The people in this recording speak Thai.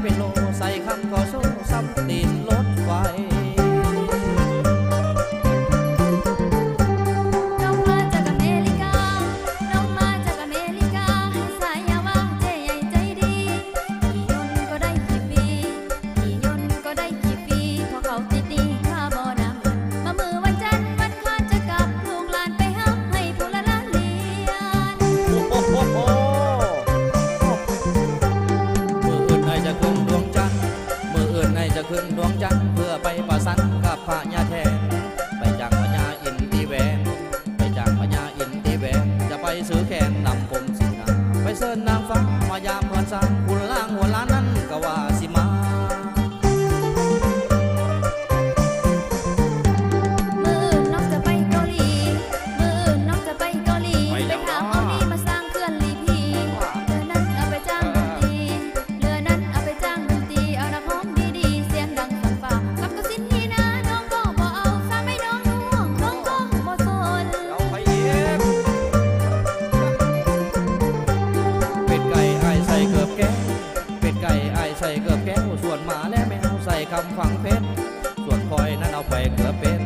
เป็นโลใส่คำขอโซ่ซ้ำตีนรถไฟขึ้นดวงจันทร์เพื่อไปประสันกับพญาแทนไปจากพญาอินทีแวนไปจากพญาอินทีแวนจะไปซื้อแขนนำผมสินาไปเสิร์นนางฟ้ามายามเพื่อนสร้างคุณล่างหัวล้านนั้นก็ว่าสิมาใส่เกือบแก้วส่วนหมาและแมวใส่คำฝังเพชรส่วนคอยนั้นเอาไปเกือบเป็น